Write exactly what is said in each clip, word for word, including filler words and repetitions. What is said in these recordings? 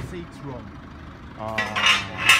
seat's wrong. Ah.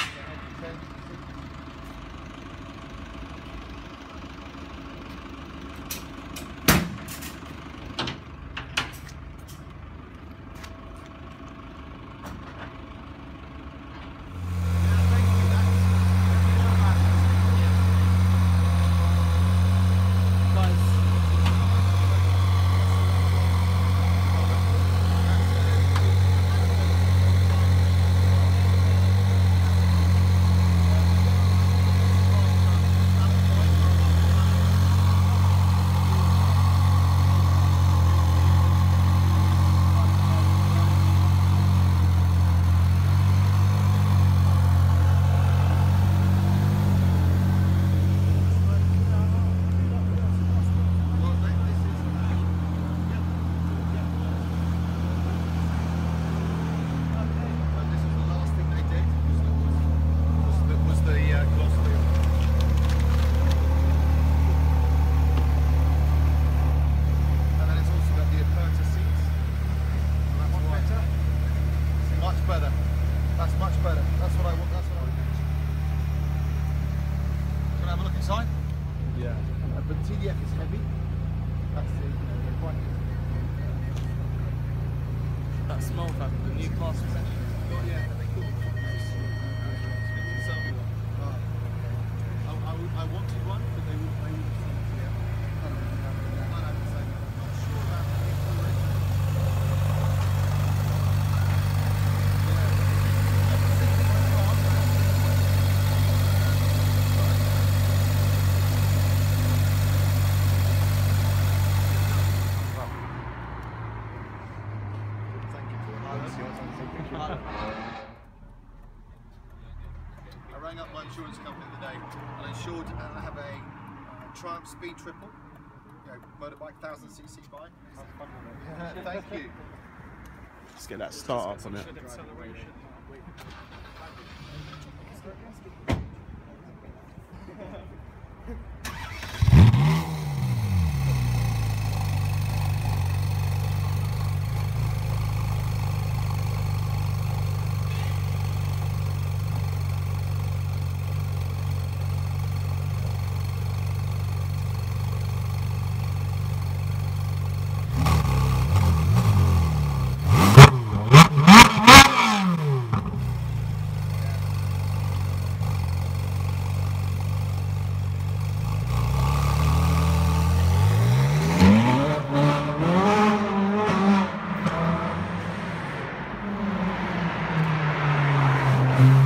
Small fact, the new class was actually, yeah, they call it I, I, I wanted one, but they would they would send it to you. I don't know, I'm not sure about that. I rang up my insurance company the other day and insured and I have a uh, Triumph Speed Triple, you know, motorbike one thousand c c bike. Thank you. Let's get that start up on it. Mm-hmm.